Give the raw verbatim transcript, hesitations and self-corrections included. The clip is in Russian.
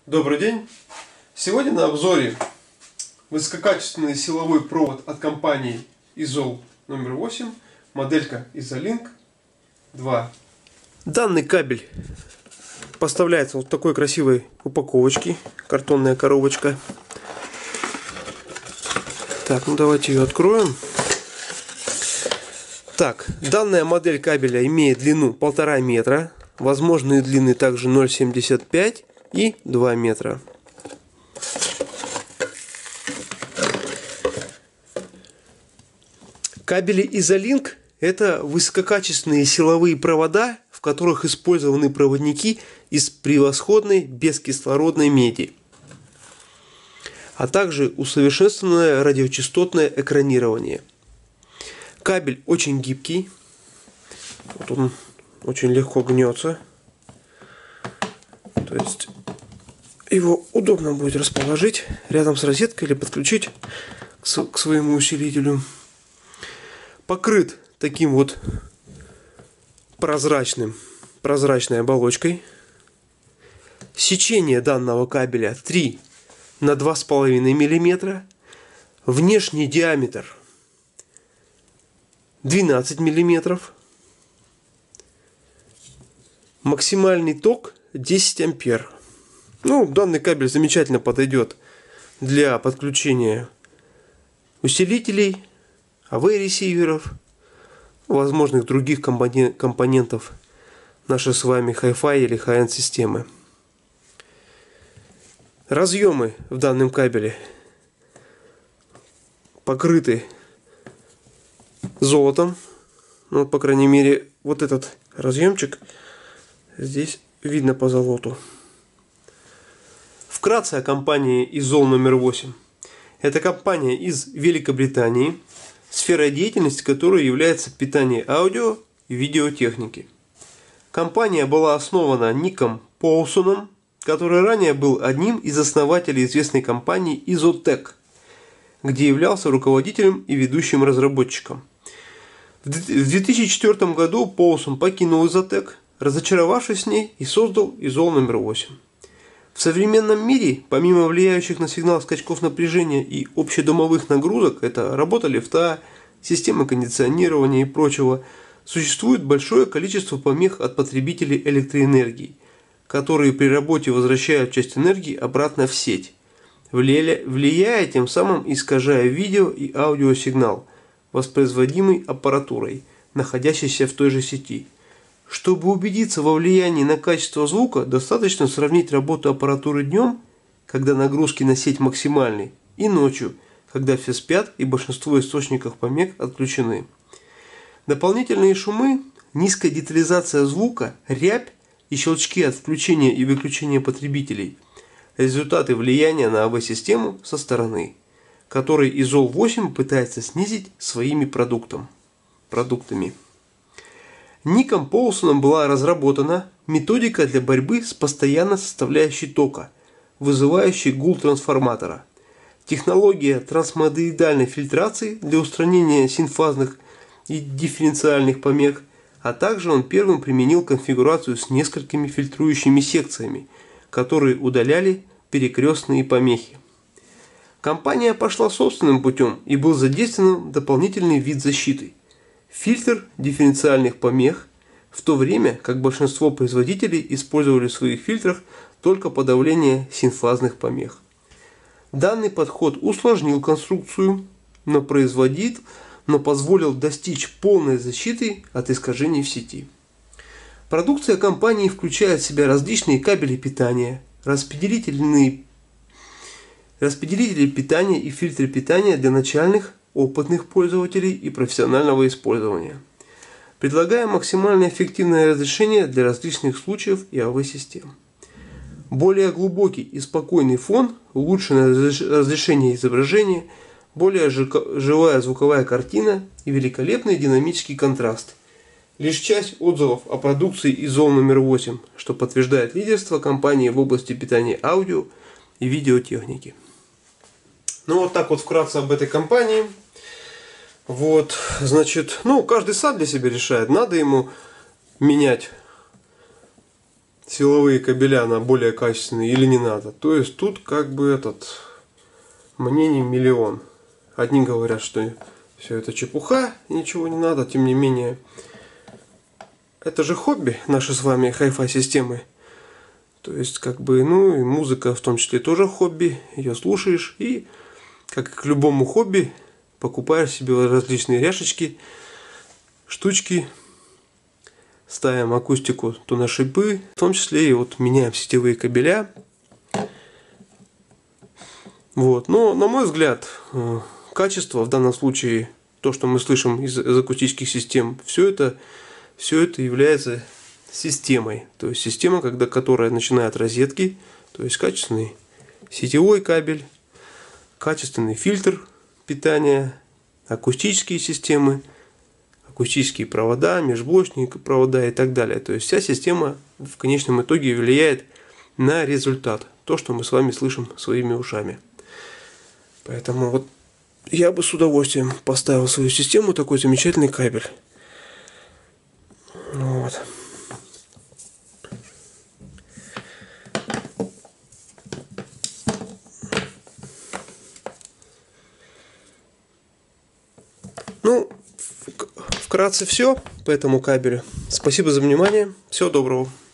Добрый день! Сегодня на обзоре высококачественный силовой провод от компании Изол номер восемь, моделька Изолинк два. Данный кабель поставляется вот в такой красивой упаковочке, картонная коробочка. Так, ну давайте ее откроем. Так, данная модель кабеля имеет длину полтора метра, возможные длины также ноль целых семьдесят пять и два метра. Кабели Изолинк — это высококачественные силовые провода, в которых использованы проводники из превосходной бескислородной меди, а также усовершенствованное радиочастотное экранирование. Кабель очень гибкий, вот он очень легко гнется, то есть его удобно будет расположить рядом с розеткой или подключить к своему усилителю. Покрыт таким вот прозрачным, прозрачной оболочкой. Сечение данного кабеля три на два с половиной миллиметра. Внешний диаметр двенадцать миллиметров. Максимальный ток десять ампер. Ну, данный кабель замечательно подойдет для подключения усилителей, эй ви ресиверов, возможных других компонентов нашей с вами Hi-Fi или High-End системы. Разъемы в данном кабеле покрыты золотом. Ну, по крайней мере, вот этот разъемчик здесь видно по золоту. Вкратце о компании Изол номер восемь. Это компания из Великобритании, сфера деятельности которой является питание аудио и видеотехники. Компания была основана Ником Поулсоном, который ранее был одним из основателей известной компании Изотек, где являлся руководителем и ведущим разработчиком. В две тысячи четвёртом году Поулсон покинул Изотек, разочаровавшись в ней, и создал Изол номер восемь. В современном мире, помимо влияющих на сигнал скачков напряжения и общедомовых нагрузок, это работа лифта, системы кондиционирования и прочего, существует большое количество помех от потребителей электроэнергии, которые при работе возвращают часть энергии обратно в сеть, влияя тем самым искажая видео и аудиосигнал, воспроизводимый аппаратурой, находящейся в той же сети. Чтобы убедиться во влиянии на качество звука, достаточно сравнить работу аппаратуры днем, когда нагрузки на сеть максимальны, и ночью, когда все спят и большинство источников помех отключены. Дополнительные шумы, низкая детализация звука, рябь и щелчки от включения и выключения потребителей – результаты влияния на эй ви систему со стороны, который Изол восемь пытается снизить своими продуктом, продуктами. Ником Поулсоном была разработана методика для борьбы с постоянной составляющей тока, вызывающей гул трансформатора, технология трансмодоидальной фильтрации для устранения синфазных и дифференциальных помех, а также он первым применил конфигурацию с несколькими фильтрующими секциями, которые удаляли перекрестные помехи. Компания пошла собственным путем и был задействован дополнительный вид защиты – фильтр дифференциальных помех, в то время как большинство производителей использовали в своих фильтрах только подавление синфазных помех. Данный подход усложнил конструкцию, но производит, но позволил достичь полной защиты от искажений в сети. Продукция компании включает в себя различные кабели питания, распределительные распределители питания и фильтры питания для начальных, опытных пользователей и профессионального использования. Предлагая максимально эффективное разрешение для различных случаев и эй ви систем. Более глубокий и спокойный фон, улучшенное разрешение изображения, более живая звуковая картина и великолепный динамический контраст. Лишь часть отзывов о продукции Изол номер восемь, что подтверждает лидерство компании в области питания аудио и видеотехники. Ну вот так вот вкратце об этой компании. Вот, значит, ну каждый сам для себя решает, надо ему менять силовые кабеля на более качественные или не надо. То есть тут как бы этот мнений миллион. Одни говорят, что все это чепуха, ничего не надо, тем не менее, это же хобби, наши с вами хай-фай системы. То есть, как бы, ну и музыка в том числе тоже хобби, ее слушаешь и, как и к любому хобби, покупаешь себе различные ряшечки, штучки, ставим акустику то на шипы, в том числе и вот меняем сетевые кабеля. Вот. Но, на мой взгляд, качество в данном случае, то, что мы слышим из, из акустических систем, все это, все это является системой. То есть система, когда, которая начинает от розетки, то есть качественный сетевой кабель, качественный фильтр питания, акустические системы, акустические провода, межблочные провода и так далее. То есть вся система в конечном итоге влияет на результат, то, что мы с вами слышим своими ушами. Поэтому вот я бы с удовольствием поставил в свою систему такой замечательный кабель. Вот. Ну, вкратце все по этому кабелю. Спасибо за внимание. Всего доброго.